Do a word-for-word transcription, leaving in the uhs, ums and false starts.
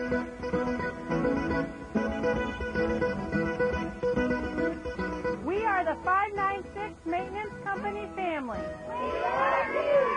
We are the five nine six Maintenance Company family. We love you.